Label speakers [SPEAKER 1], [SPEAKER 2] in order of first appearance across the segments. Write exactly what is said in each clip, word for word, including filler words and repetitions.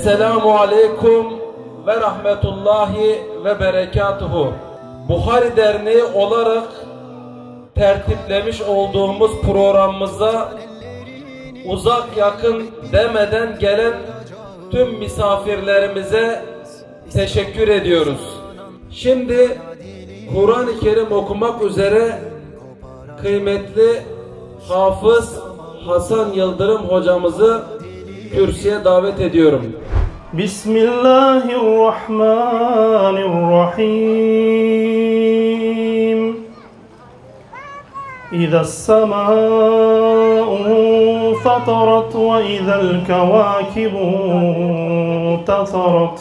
[SPEAKER 1] Esselamu Aleyküm ve Rahmetullahi ve Berekatuhu. Buhari Derneği olarak tertiplemiş olduğumuz programımıza uzak yakın demeden gelen tüm misafirlerimize teşekkür ediyoruz. Şimdi Kur'an-ı Kerim okumak üzere kıymetli Hafız Hasan Yıldırım hocamızı kürsüye davet ediyorum.
[SPEAKER 2] Bismillahirrahmanirrahim. İzes-semâ'u fatarat ve izel kevâkibu tasarat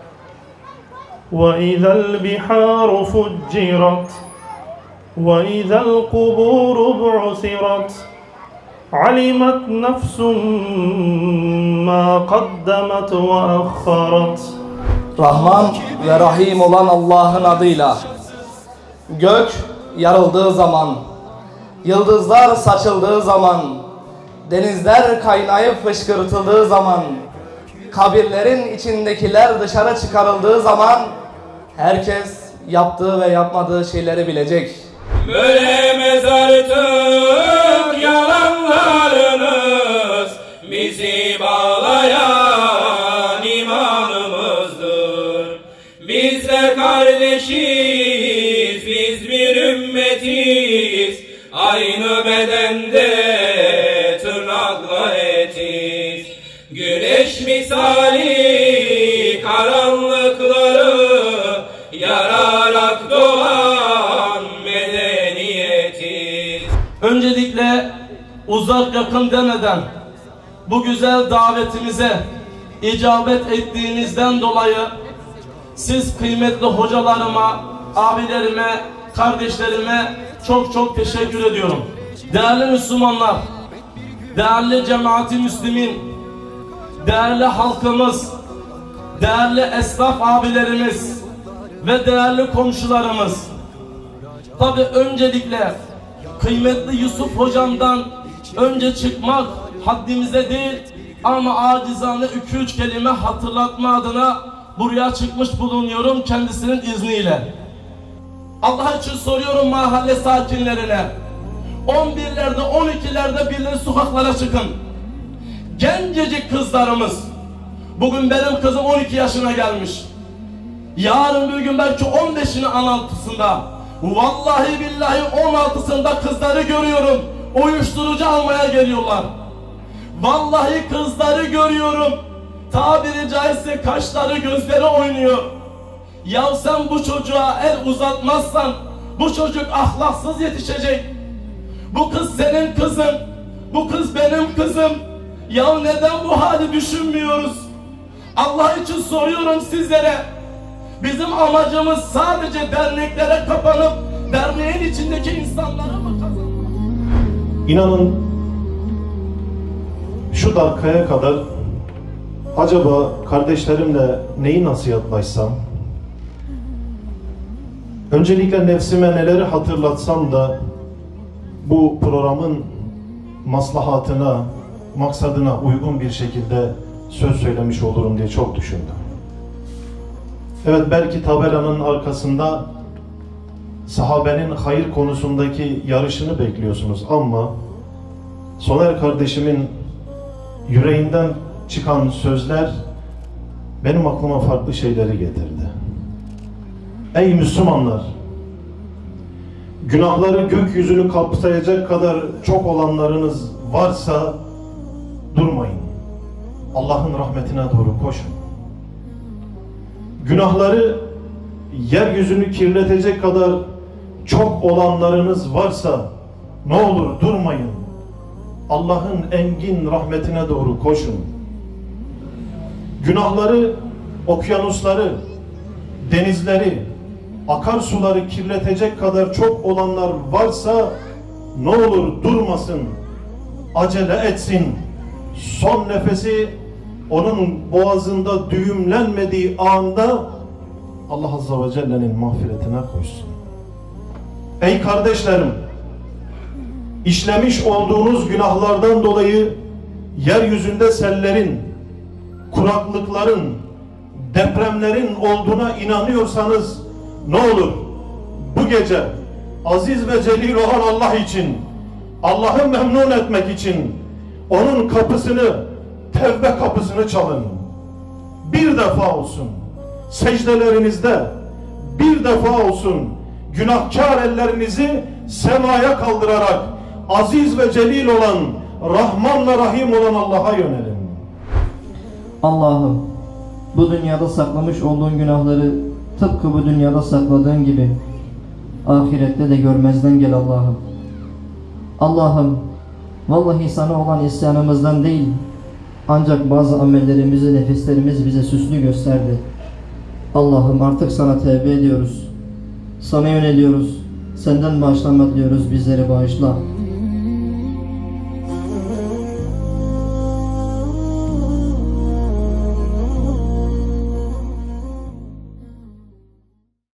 [SPEAKER 2] ve izel bihâru fuccirat ve izel kubûru bu'sirat. Alimet nefsun ma kaddemet ve akharat.
[SPEAKER 3] Rahman ve Rahim olan Allah'ın adıyla. Gök yarıldığı zaman, yıldızlar saçıldığı zaman, denizler kaynayıp fışkırtıldığı zaman, kabirlerin içindekiler dışarı çıkarıldığı zaman herkes yaptığı ve yapmadığı şeyleri bilecek.
[SPEAKER 4] Böyle mezarlık yalanlarınız bizi bağlayan imanımızdır. Biz de kardeşiz, biz bir ümmetiz, aynı bedende tırnakla etiz. Güneş misali karanlıkları yararak doğan medeniyetiz.
[SPEAKER 5] Öncelikle uzak yakın demeden bu güzel davetimize icabet ettiğinizden dolayı siz kıymetli hocalarıma, abilerime, kardeşlerime çok çok teşekkür ediyorum. Değerli Müslümanlar, değerli cemaat-i müslimin, değerli halkımız, değerli esnaf abilerimiz ve değerli komşularımız. Tabi öncelikle kıymetli Yusuf hocamdan önce çıkmak haddimize değil ama acizane iki üç kelime hatırlatma adına buraya çıkmış bulunuyorum kendisinin izniyle. Allah için soruyorum mahalle sakinlerine, on birlerde on ikilerde birileri sokaklara çıkın. Gencecik kızlarımız, bugün benim kızım on iki yaşına gelmiş, yarın bir gün belki on beşini on altısında, vallahi billahi on altısında kızları görüyorum, uyuşturucu almaya geliyorlar. Vallahi kızları görüyorum, tabiri caizse kaşları gözleri oynuyor. Ya sen bu çocuğa el uzatmazsan bu çocuk ahlaksız yetişecek. Bu kız senin kızın, bu kız benim kızım. Ya neden bu hali düşünmüyoruz? Allah için soruyorum sizlere. Bizim amacımız sadece derneklere kapanıp derneğin içindeki insanlara mı kazanmak?
[SPEAKER 2] İnanın şu dakikaya kadar acaba kardeşlerimle neyi nasihatlaşsam, öncelikle nefsime neleri hatırlatsam da bu programın maslahatına, maksadına uygun bir şekilde söz söylemiş olurum diye çok düşündüm. Evet, belki tabelanın arkasında sahabenin hayır konusundaki yarışını bekliyorsunuz ama Soner kardeşimin yüreğinden çıkan sözler benim aklıma farklı şeyleri getirdi. Ey Müslümanlar! Günahları gökyüzünü kapsayacak kadar çok olanlarınız varsa durmayın. Allah'ın rahmetine doğru koşun. Günahları yeryüzünü kirletecek kadar çok olanlarınız varsa ne olur durmayın. Allah'ın engin rahmetine doğru koşun. Günahları, okyanusları, denizleri, akarsuları kirletecek kadar çok olanlar varsa ne olur durmasın, acele etsin. Son nefesi onun boğazında düğümlenmediği anda Allah Azze ve Celle'nin mağfiretine koysun. Ey kardeşlerim, işlemiş olduğunuz günahlardan dolayı yeryüzünde sellerin, kuraklıkların, depremlerin olduğuna inanıyorsanız ne olur bu gece aziz ve celil olan Allah için, Allah'ı memnun etmek için onun kapısını, tevbe kapısını çalın. Bir defa olsun secdelerinizde, bir defa olsun günahkar ellerinizi semaya kaldırarak aziz ve celil olan, Rahman ve Rahim olan Allah'a yönelin.
[SPEAKER 6] Allah'ım, bu dünyada saklamış olduğun günahları tıpkı bu dünyada sakladığın gibi ahirette de görmezden gel Allah'ım. Allah'ım, vallahi sana olan isyanımızdan değil, ancak bazı amellerimizi, nefislerimiz bize süslü gösterdi. Allah'ım, artık sana tevbe ediyoruz. Sana yöneliyoruz. Senden bağışlanma diliyoruz. Bizleri bağışla.